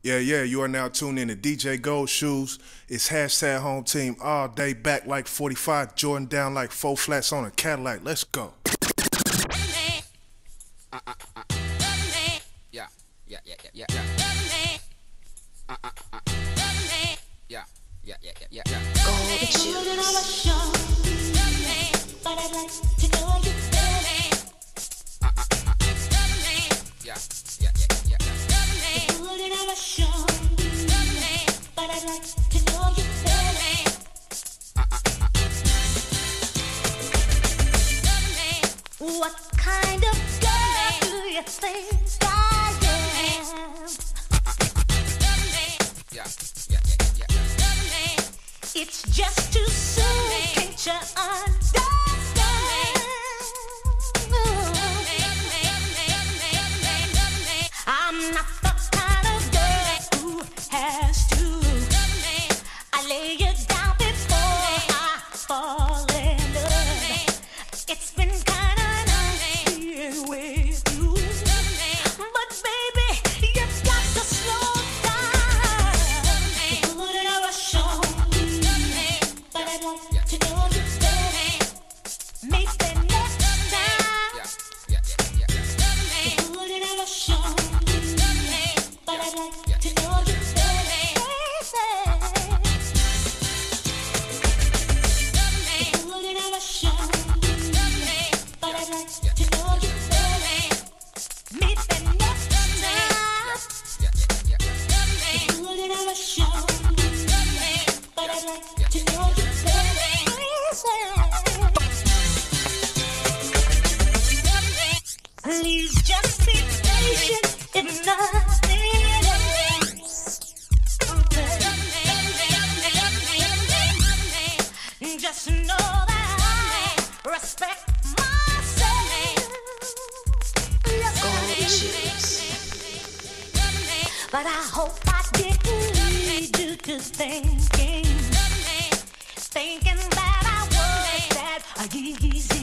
Yeah, you are now tuned in to DJ Gold Shoes. It's hashtag home team all day, back like 45, Jordan down like 4 flats on a Cadillac. Let's go. Yeah. Gold shoes. But I'd like to know you better. You never show me, but I'd like to know you better. What kind of girl do you think I am? It's just too soon, can't you understand? I'm not the kind of girl who has to. I lay you down before I fall in love. It's been kinda nice being with you, but baby, you've got to slow down. You wouldn't have a show me, but I'd like to know you better. Maybe next time. You wouldn't have a show me, but I'd like to know you better. You wouldn't have a show me, but I'd like to know you better. Maybe next time. You wouldn't have a show me, but I'd like to know you better. Please just be patient, if nothing else. Just know that I respect myself. Gold shoes. But I hope I didn't lead you to thinking that I was that easy.